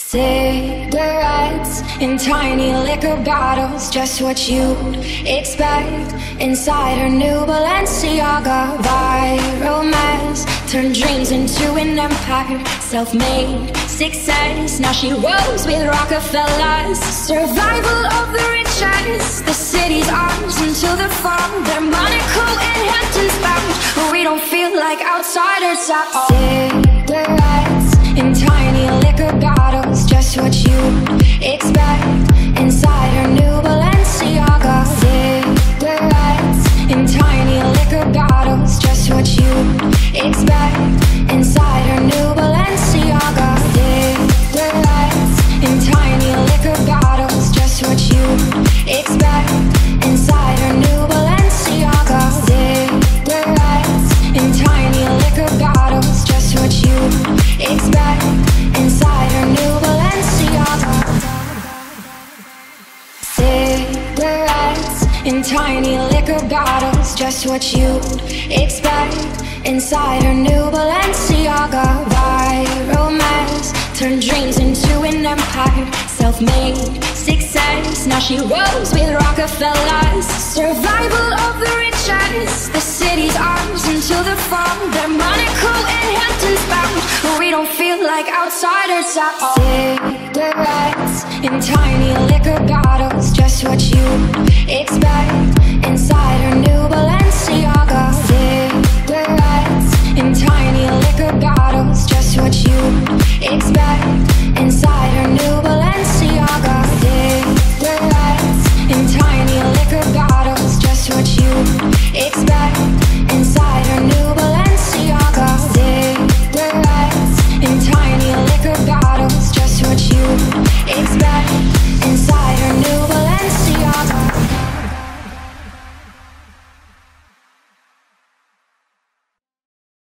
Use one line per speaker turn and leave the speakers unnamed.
Cigarettes in tiny liquor bottles, just what you'd expect inside her new Balenciaga. Viral mess turned dreams into an empire, self-made success. Now she rolls with Rockefellers. Survival of the richest, the city's arms until the fall. They're Monaco and Hamptons bound, but we don't feel like outsiders at all. Cigarettes in tiny liquor bottles, just what you'd expect inside her new Balenciaga. Cigarettes in tiny liquor bottles, just what you'd expect inside her new Balenciaga. Cigarettes in tiny liquor bottles, just what you'd expect inside her new Balenciaga. Cigarettes in tiny liquor bottles, just what you'd expect inside her new Balenciaga. Cigarettes in tiny liquor bottles, just what you'd expect inside her new Balenciaga. Viral mess turned dreams into an empire, self-made success. Now she rolls with Rockefellers. Survival of the richest, the city's arms until the fall. They're Monaco and Hamptons bound, but we don't feel like outsiders at all. Cigarettes in tiny liquor bottles, just what you'd expect inside her new Balenciaga. Cigarettes in tiny liquor bottles, just what you'd expect